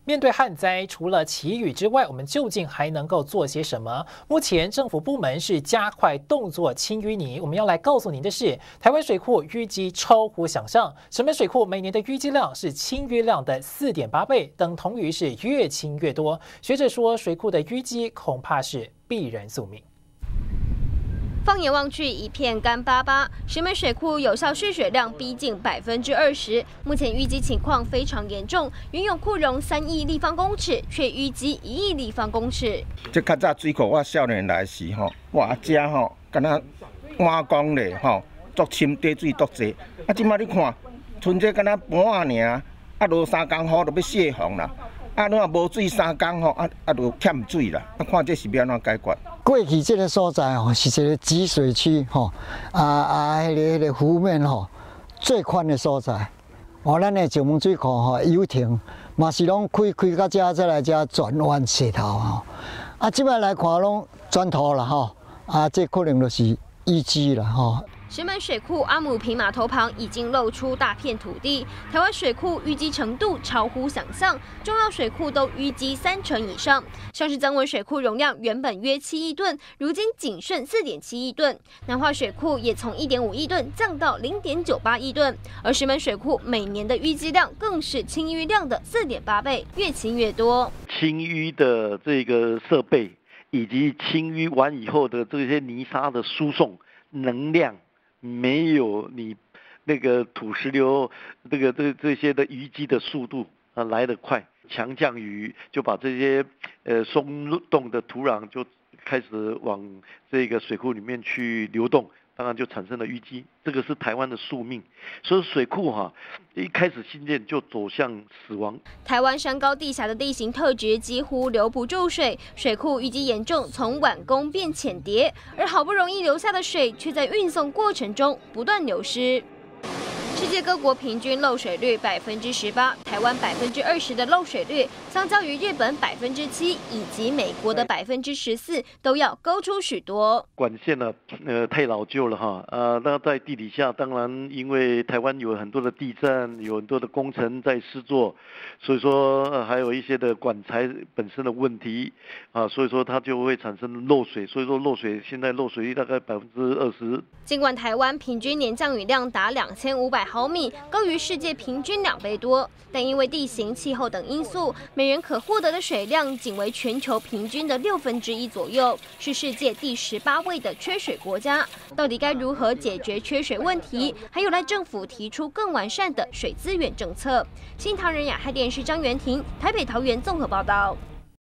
面对旱灾，除了祈雨之外，我们究竟还能够做些什么？目前政府部门是加快动作清淤泥。我们要来告诉您的是，台湾水库淤积超乎想象，石门水库每年的淤积量是清淤量的4.8倍，等同于是越清越多。学者说，水库的淤积恐怕是必然宿命。 放眼望去，一片干巴巴。石门水库有效蓄水量逼近20%，目前淤积情况非常严重，原有库容3亿立方公尺，却淤积1亿立方公尺。 这较早水库我少年来时我阿姐敢若碗缸咧足深底水足济。啊，即摆你看，剩这敢若盘仔尔，落3工雨就要泄洪啦。 啊，你若无水3工就欠水啦。啊，看这是要安怎解决？ 过去这个所在是一个集水区迄个湖面最宽的所在。咱的石门水库游艇嘛是拢开到这再来这转弯石头啊，即摆来看拢砖头啦这可能就是淤积了石门水库阿姆坪码头旁已经露出大片土地，台湾水库淤积程度超乎想象，重要水库都淤积30%以上。像是曾文水库容量原本约7亿吨，如今仅剩4.7亿吨；南化水库也从1.5亿吨降到0.98亿吨，而石门水库每年的淤积量更是清淤量的4.8倍，越清越多。 清淤的这个设备以及清淤完以后的这些泥沙的输送能量。 没有你那个土石流这些的淤积的速度来得快，强降雨就把这些松动的土壤就开始往这个水库里面去流动，当然就产生了淤积，这个是台湾的宿命。所以水库一开始兴建就走向死亡。 台湾山高地狭的地形特质几乎留不住水，水库淤积严重，从晚工变浅碟，而好不容易流下的水，却在运送过程中不断流失。 世界各国平均漏水率18%，台湾20%的漏水率，相较于日本7%以及美国的14%，都要高出许多。 管线呢，太老旧了那在地底下，当然因为台湾有很多的地震，有很多的工程在施作，所以说还有一些的管材本身的问题所以说它就会产生漏水。所以说现在漏水率大概20%。 尽管台湾平均年降雨量达2500毫米，高于世界平均2倍多，但因为地形、气候等因素，每人可获得的水量仅为全球平均的1/6左右，是世界第18位的缺水国家。到底该如何解决缺水问题？还有赖政府提出更完善的水资源政策。新唐人亚太电视张元婷台北、桃园综合报道。